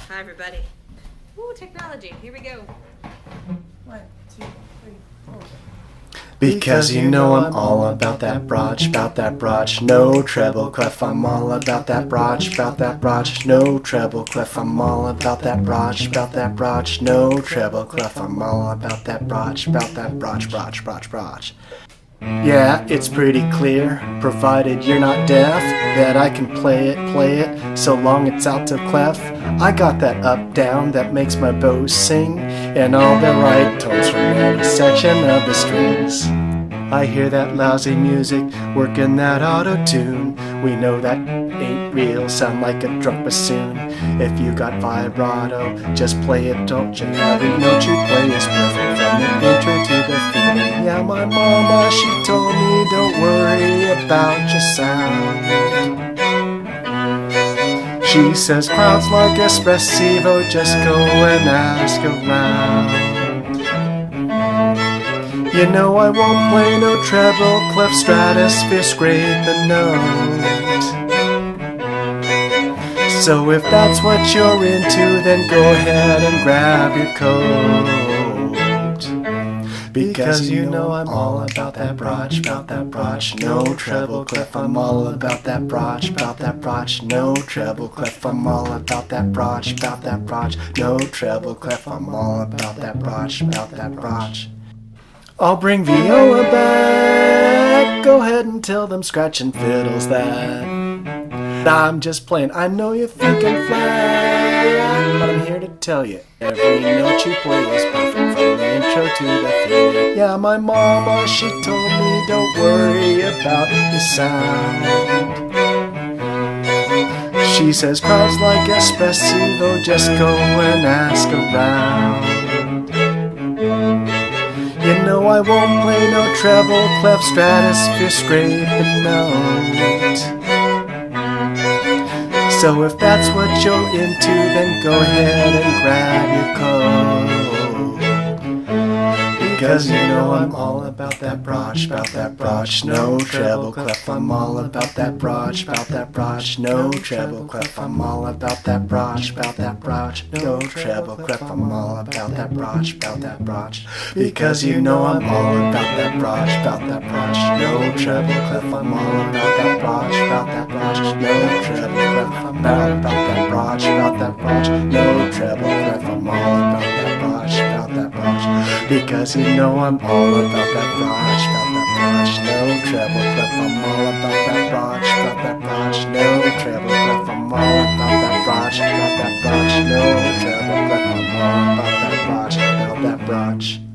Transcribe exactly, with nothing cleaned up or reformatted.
Hi, everybody. Ooh, technology. Here we go. One, two, three, four. Because you know I'm all about that brotch, about that brotch, no treble clef. I'm all about that brotch, about that brotch, no treble clef. I'm all about that brotch, about that brotch, no treble clef. I'm all about that brotch, about that brotch, brotch, brotch, brotch. Yeah, it's pretty clear, provided you're not deaf, that I can play it, play it, so long it's octave clef. I got that up down that makes my bow sing, and all the right tones from every section of the strings. I hear that lousy music, working that auto-tune. We know that ain't real, sound like a drunk bassoon. If you got vibrato, just play it, don't you? Every note you play is perfect, from the intro to the feeling. Yeah, my mama, she told me, don't worry about your sound. She says crowds like espressivo, just go and ask around. You know I won't play no treble, clef, stratosphere, scrape a note. So if that's what you're into, then go ahead and grab your coat. Because you know I'm all about that brotch, about that brotch, no treble clef. I'm all about that brotch, about that brotch, no treble clef. I'm all about that brotch, about that brotch, no treble clef. I'm all about that brotch, about that brotch. I'll bring viola back. Go ahead and tell them scratching fiddles that I'm just playing. I know you're thinking flat, but I'm here to tell you every note you play is perfect, from the intro to the finish. Yeah, my mama, she told me don't worry about your sound. She says crowds like espressivo, just go and ask around. You know I won't play no treble, clef, stratosphere, scrape a note. So if that's what you're into, then go ahead and grab your coat. Because you know I'm all about that brotch, about that brotch, no treble clef. I'm all about that brotch, about that brotch, no treble clef. I'm all about that brotch, about that brotch, no treble clef. I'm all about that brotch, about that brotch. Because you know I'm all about that brotch, about that brotch, no treble clef. I'm all about that brotch, about that brotch, no treble clef. I'm all about that brotch, about that brotch, no treble clef. I'm all about that brotch, about that brotch. Because you know I'm all about that brotch, about that brotch, no treble clef. I'm all about that brotch, about that brotch, no treble clef. I'm all about that brotch, about that brotch, no treble clef. I'm all about that brotch, about that brotch.